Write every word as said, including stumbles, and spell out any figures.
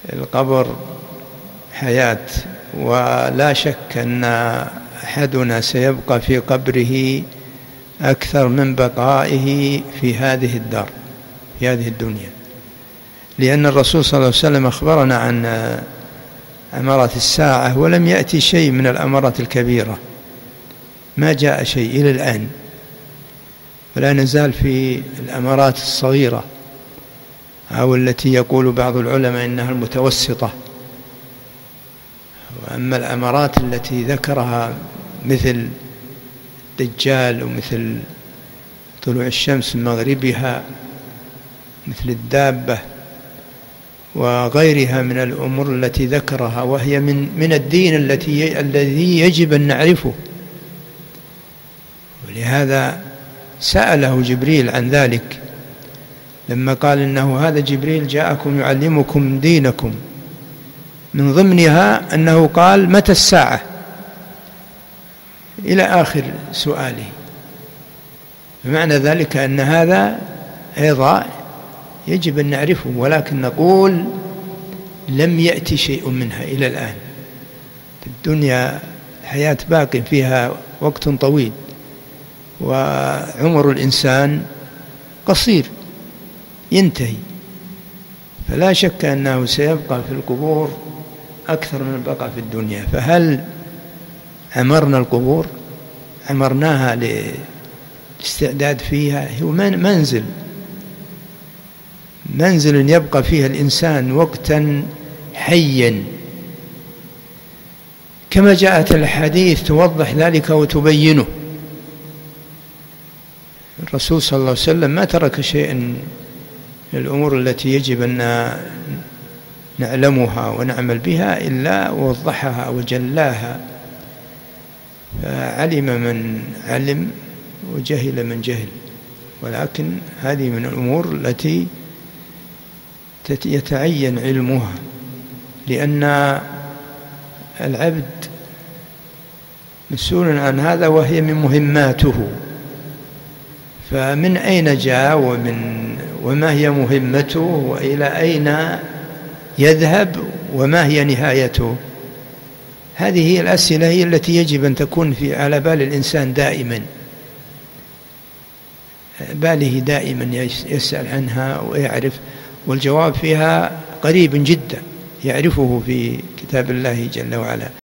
القبر حياة، ولا شك أن أحدنا سيبقى في قبره أكثر من بقائه في هذه الدار، في هذه الدنيا، لأن الرسول صلى الله عليه وسلم أخبرنا عن أمارات الساعة ولم يأتي شيء من الأمارات الكبيرة، ما جاء شيء إلى الآن، ولا نزال في الأمارات الصغيرة أو التي يقول بعض العلماء إنها المتوسطة. وأما الأمارات التي ذكرها مثل الدجال ومثل طلوع الشمس من مغربها، مثل الدابة وغيرها من الأمور التي ذكرها، وهي من من الدين التي الذي يجب أن نعرفه. ولهذا سأله جبريل عن ذلك لما قال إنه هذا جبريل جاءكم يعلمكم دينكم، من ضمنها أنه قال متى الساعة إلى آخر سؤاله. بمعنى ذلك أن هذا أيضا يجب أن نعرفه، ولكن نقول لم يأتي شيء منها إلى الآن. في الدنيا الحياة باق فيها وقت طويل، وعمر الإنسان قصير ينتهي، فلا شك أنه سيبقى في القبور أكثر من البقاء في الدنيا. فهل عمرنا القبور؟ عمرناها للاستعداد فيها؟ هو منزل منزل يبقى فيها الإنسان وقتا حيا، كما جاءت الحديث توضح ذلك وتبينه. الرسول صلى الله عليه وسلم ما ترك شيئا من الأمور التي يجب أن نعلمها ونعمل بها إلا ووضحها وجلاها، فعلم من علم وجهل من جهل. ولكن هذه من الأمور التي يتعين علمها، لأن العبد مسؤول عن هذا وهي من مهماته. فمن أين جاء ومن وما هي مهمته وإلى أين يذهب وما هي نهايته، هذه هي الأسئلة هي التي يجب أن تكون في على بال الإنسان دائما، باله دائما يسأل عنها ويعرف، والجواب فيها قريب جدا يعرفه في كتاب الله جل وعلا.